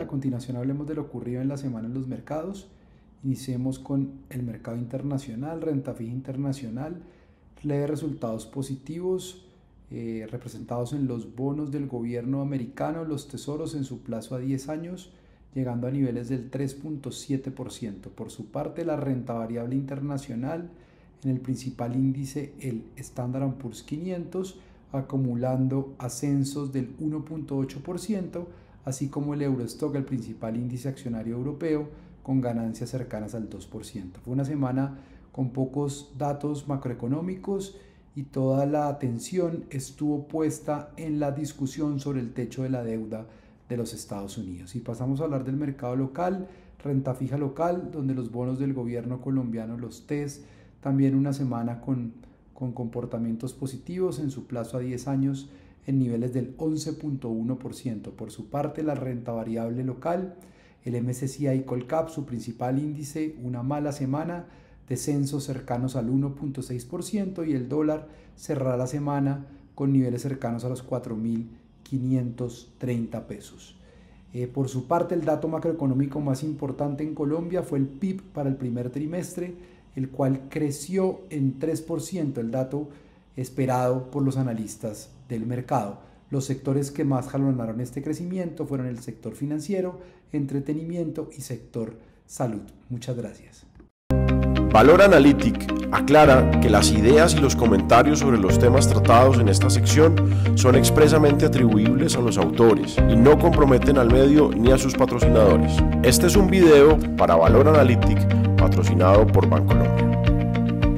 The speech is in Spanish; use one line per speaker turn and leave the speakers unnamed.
A continuación hablemos de lo ocurrido en la semana en los mercados. Iniciemos con el mercado internacional, renta fija internacional, leves resultados positivos representados en los bonos del gobierno americano, los tesoros en su plazo a 10 años, llegando a niveles del 3.7%. Por su parte, la renta variable internacional en el principal índice, el Standard & Poor's 500, acumulando ascensos del 1.8%, así como el Eurostock, el principal índice accionario europeo, con ganancias cercanas al 2%. Fue una semana con pocos datos macroeconómicos y toda la atención estuvo puesta en la discusión sobre el techo de la deuda de los Estados Unidos. Y pasamos a hablar del mercado local, renta fija local, donde los bonos del gobierno colombiano, los TES, también una semana con comportamientos positivos en su plazo a 10 años en niveles del 11.1%. Por su parte, la renta variable local, el MSCI Colcap, su principal índice, una mala semana, descensos cercanos al 1.6%, y el dólar cerrará la semana con niveles cercanos a los 4.530 pesos. Por su parte, el dato macroeconómico más importante en Colombia fue el PIB para el primer trimestre, el cual creció en 3%, el dato esperado por los analistas del mercado. Los sectores que más jalonaron este crecimiento fueron el sector financiero, entretenimiento y sector salud. Muchas gracias.
Valor Analytic aclara que las ideas y los comentarios sobre los temas tratados en esta sección son expresamente atribuibles a los autores y no comprometen al medio ni a sus patrocinadores. Este es un video para Valor Analytic patrocinado por Bancolombia.